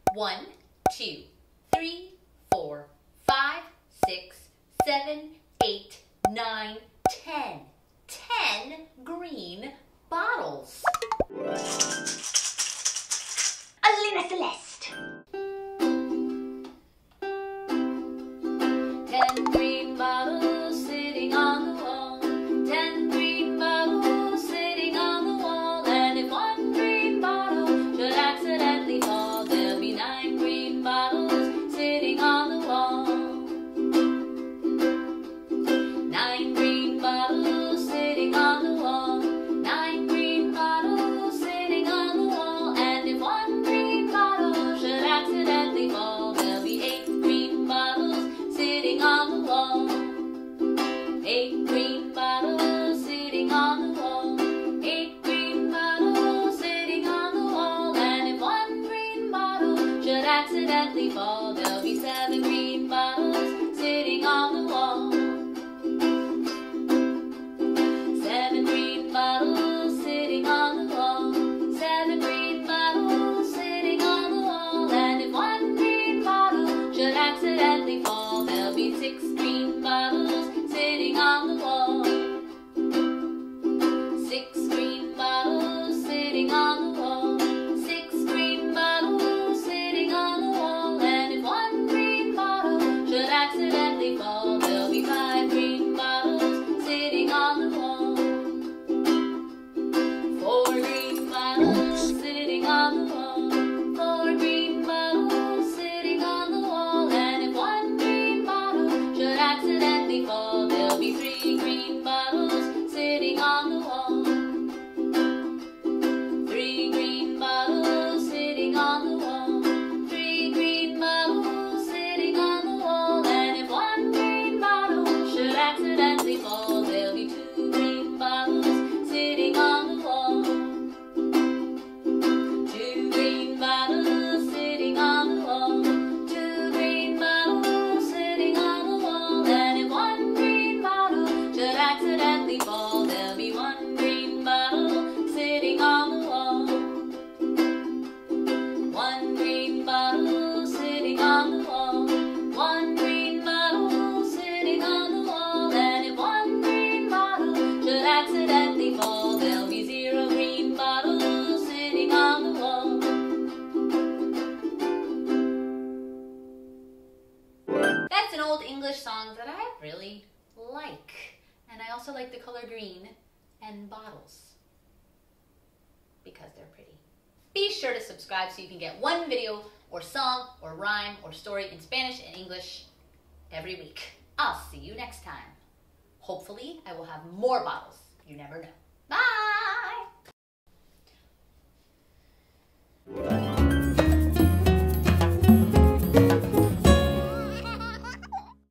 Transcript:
1, 2, 3, 4, 5, 6, 7, 8, 9, 10. 10 green bottles. Alina Celeste. 10 green bottles sitting on the wall. 10 green bottles sitting on the wall. And if one green bottle should accidentally fall, there'll be 9 green bottles sitting on the wall. 9 green bottles sitting on the wall. 9 green bottles sitting on the wall. And if one green bottle should accidentally fall, there'll be 8 green bottles sitting on the wall. 8 green bottles sitting on the wall. 8 green bottles sitting on the wall. And if one green bottle should accidentally fall, there'll be 7 green bottles sitting on the wall. 7 green bottles sitting on the wall. 7 green bottles sitting on the wall. And if one green bottle should accidentally fall, there'll be 6 green bottles sitting on the wall. 6 green bottles sitting on the wall. 6 green bottles sitting on the wall. And if one green bottle should accidentally fall, there'll be 5 green bottles sitting on the wall. 4 green bottles sitting on the wall. 4 green bottles sitting on the wall. And if one green bottle should accidentally fall, there'll be 3 green bottles sitting on the wall. 3 green bottles sitting on the wall. 3 green bottles sitting on the wall. And if one green bottle should accidentally fall, there'll be 2 green bottles sitting on the wall. 2 green bottles sitting on the wall. 2 green bottles sitting on the wall. And if one green bottle should accidentally fall, there'll be 1 green bottle sitting on the wall. 1 green bottle sitting on the wall. 1 green bottle sitting on the wall. And if one green bottle should accidentally fall, there'll be 0 green bottles sitting on the wall. That's an old English song that I really like. And I also like the color green and bottles because they're pretty. Be sure to subscribe so you can get one video or song or rhyme or story in Spanish and English every week. I'll see you next time. Hopefully, I will have more bottles. You never know.